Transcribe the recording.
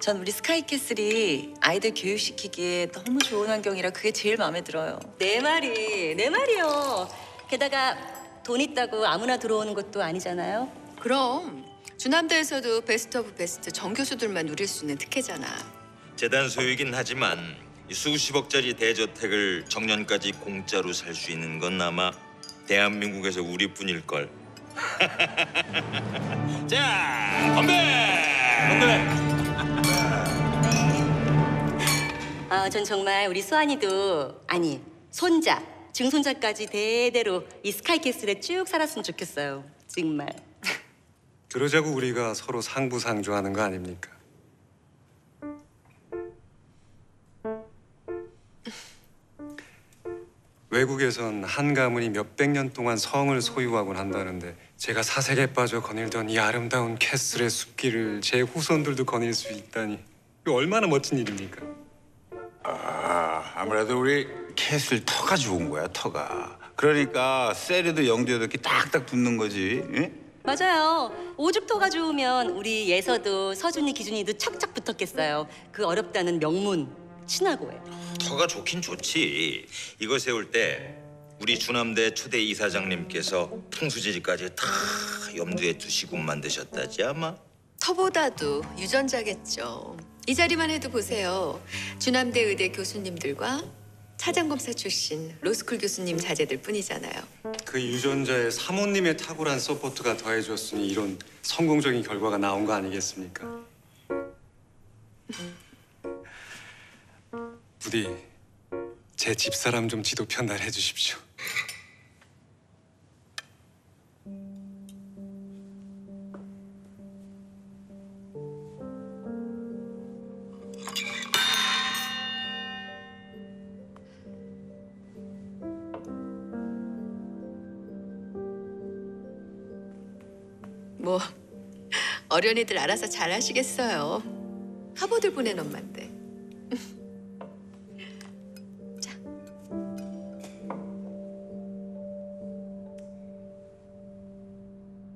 전 우리 스카이캐슬이 아이들 교육시키기에 너무 좋은 환경이라 그게 제일 마음에 들어요. 내 말이요. 게다가 돈 있다고 아무나 들어오는 것도 아니잖아요. 그럼 주남대에서도 베스트 오브 베스트 정교수들만 누릴 수 있는 특혜잖아. 재단 소유이긴 하지만 이 수십억짜리 대저택을 정년까지 공짜로 살 수 있는 건 아마 대한민국에서 우리뿐일걸. 자, 건배! 건배! 전 정말 우리 수환이도 아니 손자, 증손자까지 대대로 이 스카이캐슬에 쭉 살았으면 좋겠어요. 정말. 그러자고 우리가 서로 상부상조하는 거 아닙니까? 외국에선 한 가문이 몇백 년 동안 성을 소유하곤 한다는데 제가 사색에 빠져 거닐던 이 아름다운 캐슬의 숲길을 제 후손들도 거닐 수 있다니 이거 얼마나 멋진 일입니까? 아무래도 우리 캐슬 터가 좋은 거야, 터가. 그러니까 세리도 영주도 이렇게 딱딱 붙는 거지. 응? 맞아요. 오죽터가 좋으면 우리 예서도 서준이, 기준이도 척척 붙었겠어요. 그 어렵다는 명문 친하고에. 터가 좋긴 좋지. 이거 세울 때 우리 주남대 초대 이사장님께서 풍수지리까지 다 염두에 두시고 만드셨다지 아마. 터보다도 유전자겠죠. 이 자리만 해도 보세요. 주남대 의대 교수님들과 차장검사 출신 로스쿨 교수님 자제들 뿐이잖아요. 그 유전자에 사모님의 탁월한 서포트가 더해졌으니 이런 성공적인 결과가 나온 거 아니겠습니까? 부디 제 집사람 좀 지도 편달해 주십시오. 뭐 어련히들 알아서 잘 하시겠어요. 화보들 보낸 엄마인데.